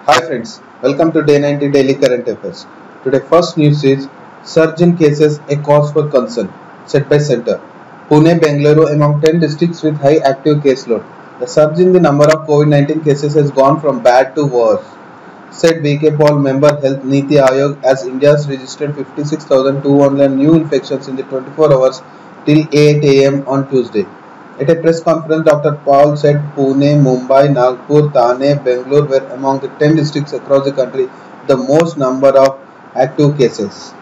Hi friends, welcome to Day 90 Daily Current Affairs. Today first news is surge in cases a cause for concern, set by Center. Pune, Bengaluru among 10 districts with high active caseload. The surge in the number of COVID-19 cases has gone from bad to worse, said VK Paul member Health Niti Aayog as India's registered 56,200 new infections in the 24 hours till 8 am on Tuesday. At a press conference, Dr. Paul said Pune, Mumbai, Nagpur, Thane, Bangalore were among the 10 districts across the country with the most number of active cases.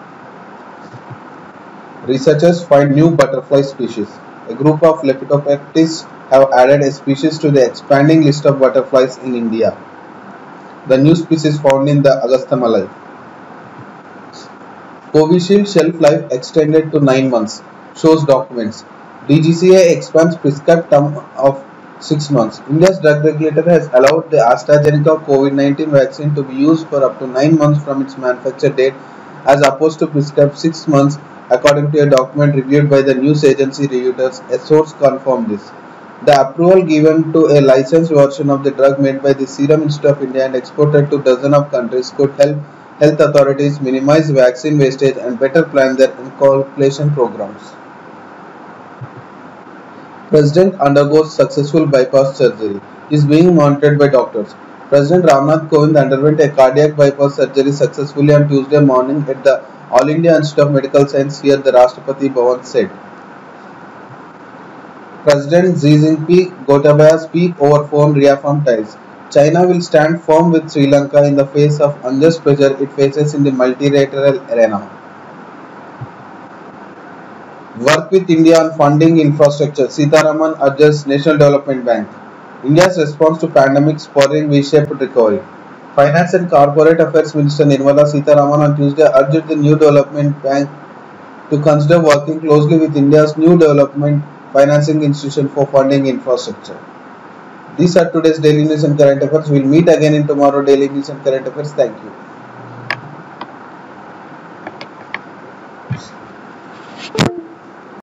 Researchers find new butterfly species. A group of lepidopterists have added a species to the expanding list of butterflies in India. The new species found in the Agasthamalai. Covishield shelf life extended to 9 months, shows documents. DGCA expands prescribed term of 6 months. India's drug regulator has allowed the AstraZeneca COVID-19 vaccine to be used for up to 9 months from its manufacture date as opposed to prescribed 6 months according to a document reviewed by the news agency Reuters. A source confirmed this. The approval given to a licensed version of the drug made by the Serum Institute of India and exported to dozens of countries could help health authorities minimize vaccine wastage and better plan their inoculation programs. President undergoes successful bypass surgery. He is being monitored by doctors. President Ramnath Kovind underwent a cardiac bypass surgery successfully on Tuesday morning at the All India Institute of Medical Science here, the Rashtrapati Bhavan said. President Xi Jinping Gotabaya speak over phone reaffirmed ties. China will stand firm with Sri Lanka in the face of unjust pressure it faces in the multilateral arena. Work with India on funding infrastructure. Sitharaman urges National Development Bank. India's response to pandemic spurring V-shaped recovery. Finance and Corporate Affairs Minister Nirmala Sitharaman on Tuesday urged the New Development Bank to consider working closely with India's new development financing institution for funding infrastructure. These are today's daily news and current affairs. We'll meet again in tomorrow daily news and current affairs. Thank you.